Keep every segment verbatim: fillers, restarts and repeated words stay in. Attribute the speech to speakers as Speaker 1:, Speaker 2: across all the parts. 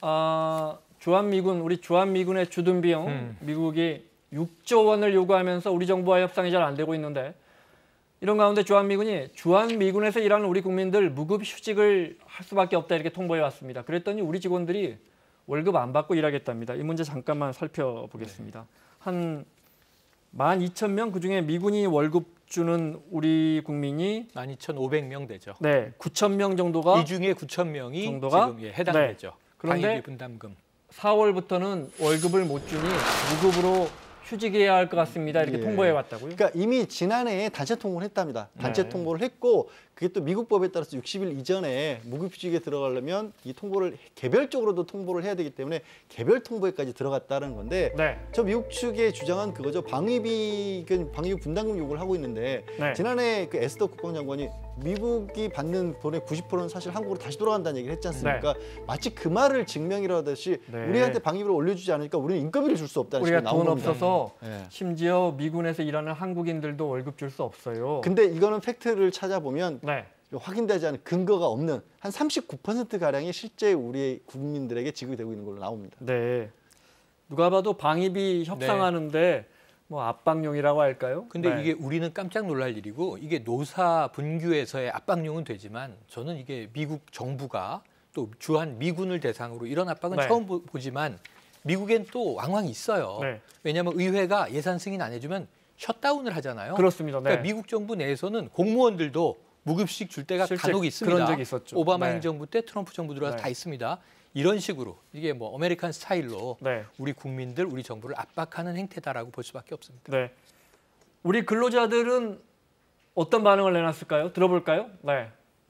Speaker 1: 아, 주한미군, 우리 주한미군의 주둔 비용, 음. 미국이 육조 원을 요구하면서 우리 정부와 협상이 잘 안 되고 있는데 이런 가운데 주한미군이 주한미군에서 일하는 우리 국민들 무급 휴직을 할 수밖에 없다 이렇게 통보해 왔습니다. 그랬더니 우리 직원들이 월급 안 받고 일하겠답니다. 이 문제 잠깐만 살펴보겠습니다. 네. 한 만 이천 명, 그중에 미군이 월급 주는 우리 국민이
Speaker 2: 만 이천오백 명 되죠.
Speaker 1: 네, 구천 명 정도가
Speaker 2: 이 중에 구천 명이
Speaker 1: 정도가
Speaker 2: 지금 예, 해당되죠.
Speaker 1: 네. 그런데
Speaker 2: 방위비 분담금.
Speaker 1: 사월부터는 월급을 못 주니 무급으로 휴직해야 할 것 같습니다. 이렇게 예. 통보해 왔다고요?
Speaker 3: 그러니까 이미 지난해에 단체 통보를 했답니다. 단체 네. 통보를 했고 그게 또 미국 법에 따라서 육십 일 이전에 무급휴직에 들어가려면 이 통보를 개별적으로도 통보를 해야 되기 때문에 개별 통보에까지 들어갔다는 건데 네. 저 미국 측의 주장은 그거죠. 방위비, 방위비 분담금 요구를 하고 있는데 네. 지난해 그 에스더 국방장관이 미국이 받는 돈의 구십 퍼센트는 사실 한국으로 다시 돌아간다는 얘기를 했지 않습니까? 네. 마치 그 말을 증명이라 하듯이 네. 우리한테 방위비를 올려주지 않으니까 우리는 인건비를 줄 수 없다는 식으로 나온 겁니다.
Speaker 1: 우리가 돈 없어서 네. 심지어 미군에서 일하는 한국인들도 월급 줄 수 없어요.
Speaker 3: 근데 이거는 팩트를 찾아보면
Speaker 1: 네.
Speaker 3: 확인되지 않은 근거가 없는 한 삼십구 퍼센트가량이 실제 우리 국민들에게 지급이 되고 있는 걸로 나옵니다.
Speaker 1: 네. 누가 봐도 방위비 협상하는데 네. 뭐 압박용이라고 할까요?
Speaker 2: 근데
Speaker 1: 네.
Speaker 2: 이게 우리는 깜짝 놀랄 일이고 이게 노사 분규에서의 압박용은 되지만 저는 이게 미국 정부가 또 주한 미군을 대상으로 이런 압박은 네. 처음 보지만 미국엔 또 왕왕 있어요. 네. 왜냐하면 의회가 예산 승인 안 해주면 셧다운을 하잖아요.
Speaker 1: 그렇습니다. 네.
Speaker 2: 그러니까 미국 정부 내에서는 공무원들도 무급식 줄 때가 간혹 있습니다.
Speaker 1: 그런 적이 있었죠.
Speaker 2: 오바마
Speaker 1: 네.
Speaker 2: 행정부 때 트럼프 정부 들어와서 네. 다 있습니다. 이런 식으로 이게 뭐 아메리칸 스타일로 네. 우리 국민들, 우리 정부를 압박하는 행태다라고 볼 수밖에 없습니다.
Speaker 1: 네. 우리 근로자들은 어떤 반응을 내놨을까요? 들어볼까요? 네.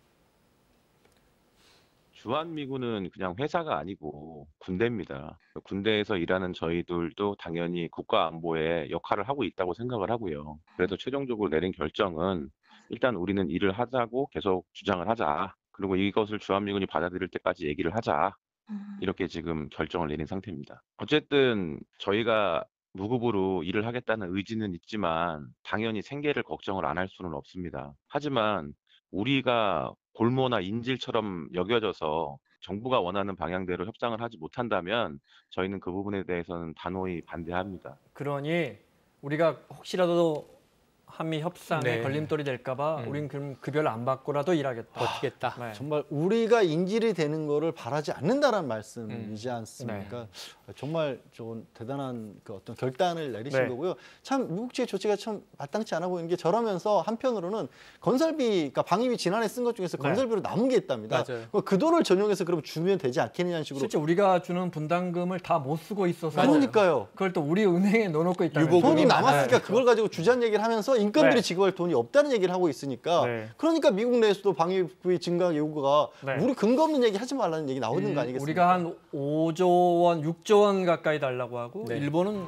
Speaker 4: 주한미군은 그냥 회사가 아니고 군대입니다. 군대에서 일하는 저희들도 당연히 국가안보에 역할을 하고 있다고 생각을 하고요. 그래서 최종적으로 내린 결정은 일단 우리는 일을 하자고 계속 주장을 하자. 그리고 이것을 주한미군이 받아들일 때까지 얘기를 하자. 이렇게 지금 결정을 내린 상태입니다. 어쨌든 저희가 무급으로 일을 하겠다는 의지는 있지만 당연히 생계를 걱정을 안 할 수는 없습니다. 하지만 우리가 골모나 인질처럼 여겨져서 정부가 원하는 방향대로 협상을 하지 못한다면 저희는 그 부분에 대해서는 단호히 반대합니다.
Speaker 1: 그러니 우리가 혹시라도 한미 협상에
Speaker 2: 네.
Speaker 1: 걸림돌이 될까 봐
Speaker 2: 음.
Speaker 1: 우린 그럼 급여를 안 받고라도 일하겠다.
Speaker 2: 버티겠다.
Speaker 1: 네.
Speaker 3: 정말 우리가 인질이 되는 거를 바라지 않는다는 말씀이지 않습니까?
Speaker 1: 음. 네.
Speaker 3: 정말 좋은 대단한 그 어떤 결단을 내리신
Speaker 1: 네.
Speaker 3: 거고요. 참 미국 측의 조치가 참 마땅치 않아 보이는 게 저러면서 한편으로는 건설비, 그러니까 방위비 지난해 쓴 것 중에서 건설비로 네. 남은 게 있답니다.
Speaker 2: 맞아요.
Speaker 3: 그 돈을 전용해서 그럼 주면 되지 않겠냐는 식으로.
Speaker 1: 실제 우리가 주는 분담금을 다 못 쓰고 있어서
Speaker 3: 그러니까요.
Speaker 1: 그걸 또 우리 은행에 넣어놓고 있다는
Speaker 3: 돈이 남았으니까 그걸 가지고 주자는 얘기를 하면서 인건비를 네. 지급할 돈이 없다는 얘기를 하고 있으니까
Speaker 1: 네.
Speaker 3: 그러니까 미국 내에서도 방위비 증가 요구가
Speaker 1: 네.
Speaker 3: 우리 근거 없는 얘기 하지 말라는 얘기 나오는 음, 거 아니겠습니까?
Speaker 1: 우리가 한 오조 원, 육조 원 가까이 달라고 하고 네. 일본은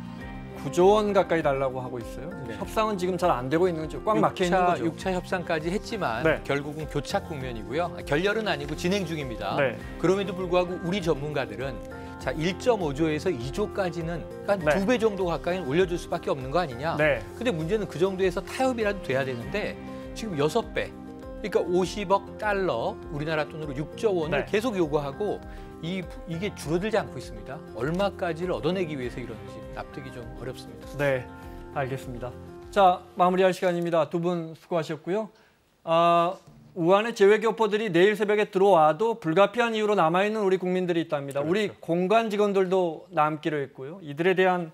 Speaker 1: 구조 원 가까이 달라고 하고 있어요. 네. 협상은 지금 잘 안 되고 있는 거죠. 꽉 막혀 있는 거죠.
Speaker 2: 육 차 협상까지 했지만 네. 결국은 교착 국면이고요. 결렬은 아니고 진행 중입니다. 네. 그럼에도 불구하고 우리 전문가들은 자 일 점 오조에서 이조까지는 그러니까
Speaker 1: 네.
Speaker 2: 두 배 정도 가까이 올려줄 수밖에 없는 거 아니냐.
Speaker 1: 네.
Speaker 2: 근데 문제는 그 정도에서 타협이라도 돼야 되는데 지금 여섯 배, 그러니까 오십억 달러, 우리나라 돈으로 육조 원을 네. 계속 요구하고 이, 이게 줄어들지 않고 있습니다. 얼마까지를 얻어내기 위해서 이러는지 납득이 좀 어렵습니다.
Speaker 1: 네, 알겠습니다. 자, 마무리할 시간입니다. 두 분 수고하셨고요. 아, 우한의 재외교포들이 내일 새벽에 들어와도 불가피한 이유로 남아있는 우리 국민들이 있답니다. 그렇죠. 우리 공관 직원들도 남기로 했고요. 이들에 대한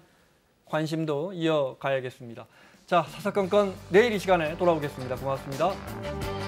Speaker 1: 관심도 이어가야겠습니다. 자, 사사건건 내일 이 시간에 돌아오겠습니다. 고맙습니다.